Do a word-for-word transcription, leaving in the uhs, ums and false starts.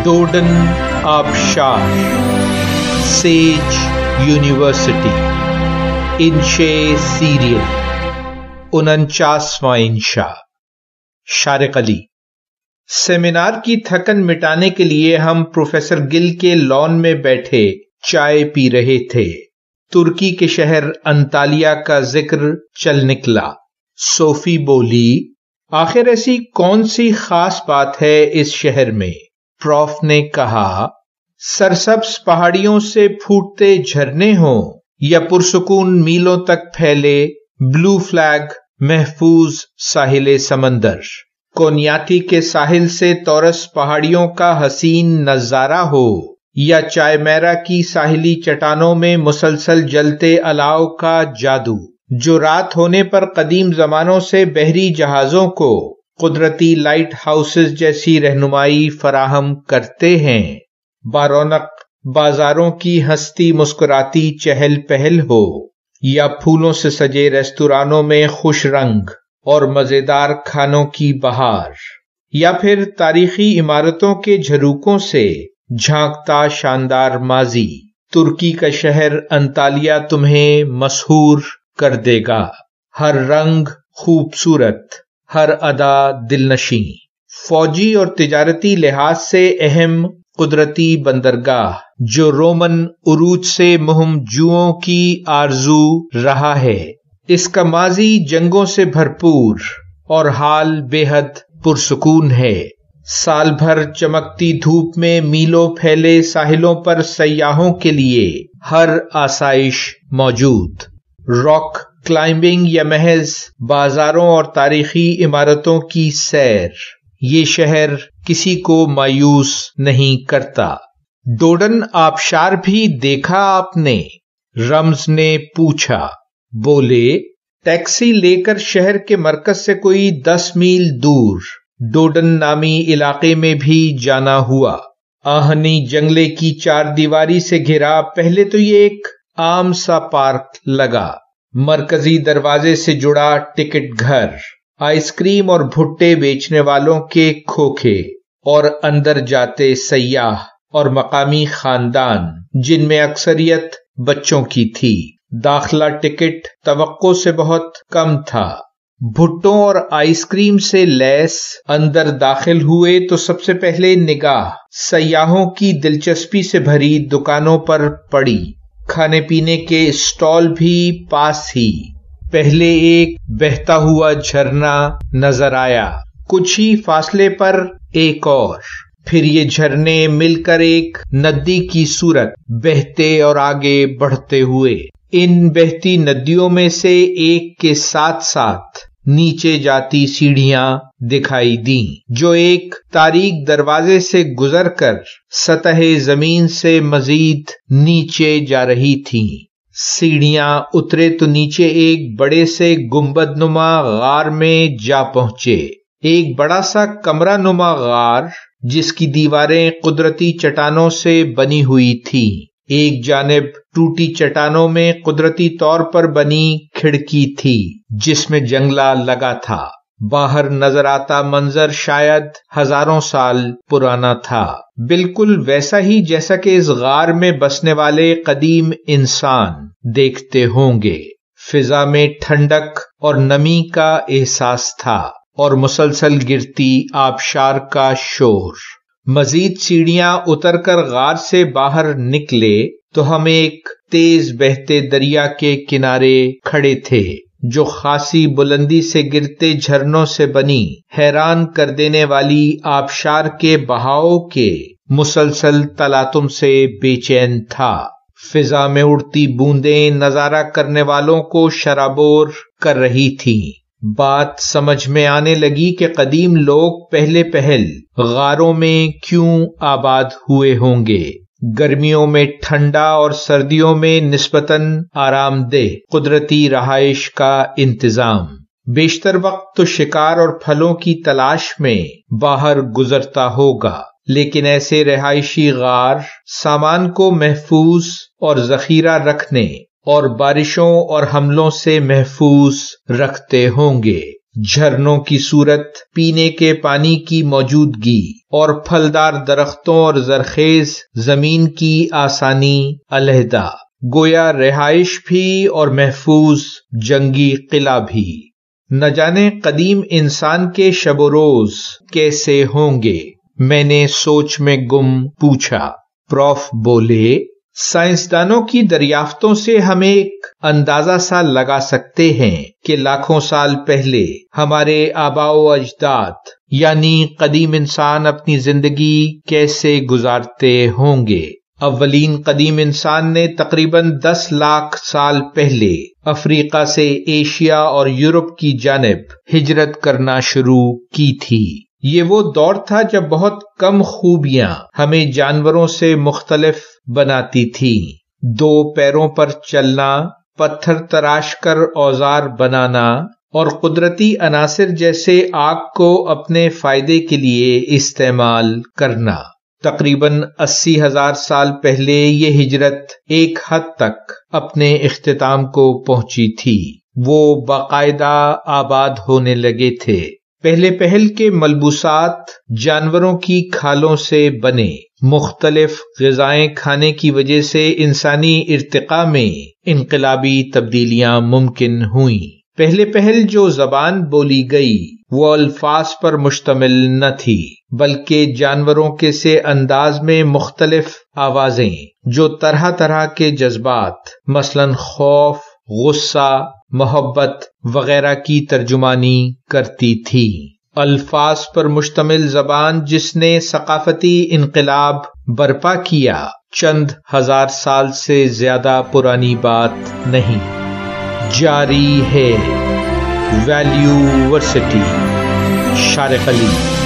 ڈوڈن آبشار، سیج university, انشے serial, انچاسواں انشا۔ شارق علی۔ Seminar کی تھکن مٹانے کے لیے ہم پروفیسر گل کے لان میں بیٹھے چائے پی رہے تھے۔ ترکی کے شہر انطالیہ کا ذکر چل نکلا۔ صوفی بولی، آخر ایسی کون سی خاص بات ہے اس شہر میں؟ پروف نے کہا، سرسبز پہاڑیوں سے پھوٹتے جھرنے ہوں یا پرسکون میلوں تک پھیلے بلو فلیگ محفوظ ساحل سمندر، کونیاتی کے ساحل سے تورس پہاڑیوں کا حسین نظارہ ہو یا چائے میرا کی ساحلی چٹانوں میں مسلسل جلتے الاؤ کا جادو، جو رات ہونے پر قدیم زمانوں سے بحری جہازوں کو قدرتی لائٹ ہاؤسز جیسی رہنمائی فراہم کرتے ہیں، بارونق بازاروں کی ہستی مسکراتی چہل پہل ہو یا پھولوں سے سجے ریستورانوں میں خوش رنگ اور مزیدار کھانوں کی بہار، یا پھر تاریخی عمارتوں کے جھروکوں سے جھانکتا شاندار ماضی، ترکی کا شہر انطالیہ تمہیں مسحور کر دے گا۔ ہر رنگ خوبصورت، ہر ادا دلنشیں، فوجی اور تجارتی لحاظ سے اہم قدرتی بندرگاہ جو رومن عروج سے مہم جوؤں کی آرزو رہا ہے، اس کا ماضی جنگوں سے بھرپور اور حال بے حد پرسکون ہے۔ سال بھر چمکتی دھوپ میں میلوں پھیلے ساحلوں پر سیاحوں کے لیے ہر آسائش موجود، راک کلائمبنگ یا محض بازاروں اور تاریخی عمارتوں کی سیر، یہ شہر کسی کو مایوس نہیں کرتا۔ ڈوڈن آبشار بھی دیکھا آپ نے؟ رمز نے پوچھا۔ بولے، ٹیکسی لے کر شہر کے مرکز سے کوئی دس میل دور ڈوڈن نامی علاقے میں بھی جانا ہوا۔ آہنی جنگلے کی چار دیواری سے گھرا پہلے تو یہ ایک عام سا پارک لگا، مرکزی دروازے سے جڑا ٹکٹ گھر، آئس کریم اور بھٹے بیچنے والوں کے کھوکھے، اور اندر جاتے سیاح اور مقامی خاندان جن میں اکثریت بچوں کی تھی۔ داخلہ ٹکٹ توقع سے بہت کم تھا۔ بھٹوں اور آئس کریم سے لیس اندر داخل ہوئے تو سب سے پہلے نگاہ سیاحوں کی دلچسپی سے بھری دکانوں پر پڑی۔ کھانے پینے کے اسٹال بھی پاس ہی۔ پہلے ایک بہتا ہوا جھرنا نظر آیا، کچھ ہی فاصلے پر ایک اور، پھر یہ جھرنے مل کر ایک ندی کی صورت بہتے اور آگے بڑھتے ہوئے ان بہتی ندیوں میں سے ایک کے ساتھ ساتھ نیچے جاتی سیڑھیاں دکھائی دیں، جو ایک تاریک دروازے سے گزر کر سطح زمین سے مزید نیچے جا رہی تھیں۔ سیڑھیاں اترے تو نیچے ایک بڑے سے گنبد نما غار میں جا پہنچے، ایک بڑا سا کمرہ نما غار جس کی دیواریں قدرتی چٹانوں سے بنی ہوئی تھیں۔ ایک جانب ٹوٹی چٹانوں میں قدرتی طور پر بنی کھڑکی تھی جس میں جنگلہ لگا تھا۔ باہر نظر آتا منظر شاید ہزاروں سال پرانا تھا، بالکل ویسا ہی جیسا کہ اس غار میں بسنے والے قدیم انسان دیکھتے ہوں گے۔ فضا میں ٹھنڈک اور نمی کا احساس تھا اور مسلسل گرتی آبشار کا شور۔ مزید سیڑھیاں اتر کر غار سے باہر نکلے تو ہم ایک تیز بہتے دریا کے کنارے کھڑے تھے جو خاصی بلندی سے گرتے جھرنوں سے بنی حیران کر دینے والی آبشار کے بہاؤ کے مسلسل تلاطم سے بے چین تھا۔ فضا میں اڑتی بوندیں نظارہ کرنے والوں کو شرابور کر رہی تھیں۔ بات سمجھ میں آنے لگی کہ قدیم لوگ پہلے پہل غاروں میں کیوں آباد ہوئے ہوں گے۔ گرمیوں میں ٹھنڈا اور سردیوں میں نسبتاً آرام دہ قدرتی رہائش کا انتظام۔ بیشتر وقت تو شکار اور پھلوں کی تلاش میں باہر گزرتا ہوگا، لیکن ایسے رہائشی غار سامان کو محفوظ اور ذخیرہ رکھنے اور بارشوں اور حملوں سے محفوظ رکھتے ہوں گے۔ جھرنوں کی صورت، پینے کے پانی کی موجودگی اور پھلدار درختوں اور زرخیز زمین کی آسانی علیحدہ، گویا رہائش بھی اور محفوظ جنگی قلعہ بھی۔ نہ جانے قدیم انسان کے شب و روز کیسے ہوں گے، میں نے سوچ میں گم پوچھا۔ پروف بولے، سائنسدانوں کی دریافتوں سے ہم ایک اندازہ سا لگا سکتے ہیں کہ لاکھوں سال پہلے ہمارے آباء و اجداد یعنی قدیم انسان اپنی زندگی کیسے گزارتے ہوں گے۔ اولین قدیم انسان نے تقریباً دس لاکھ سال پہلے افریقہ سے ایشیا اور یورپ کی جانب ہجرت کرنا شروع کی تھی۔ یہ وہ دور تھا جب بہت کم خوبیاں ہمیں جانوروں سے مختلف بناتی تھیں۔ دو پیروں پر چلنا، پتھر تراش کر اوزار بنانا اور قدرتی عناصر جیسے آگ کو اپنے فائدے کے لیے استعمال کرنا۔ تقریباً اسی ہزار سال پہلے یہ ہجرت ایک حد تک اپنے اختتام کو پہنچی تھی۔ وہ باقاعدہ آباد ہونے لگے تھے۔ پہلے پہل کے ملبوسات جانوروں کی کھالوں سے بنے، مختلف غذائیں کھانے کی وجہ سے انسانی ارتقاء میں انقلابی تبدیلیاں ممکن ہوئیں۔ پہلے پہل جو زبان بولی گئی وہ الفاظ پر مشتمل نہ تھی، بلکہ جانوروں کے سے انداز میں مختلف آوازیں جو طرح طرح کے جذبات مثلاً خوف، غصہ، محبت وغیرہ کی ترجمانی کرتی تھی۔ الفاظ پر مشتمل زبان جس نے ثقافتی انقلاب برپا کیا، چند ہزار سال سے زیادہ پرانی بات نہیں۔ جاری ہے۔ ویلیو ورسٹی، شارق علی۔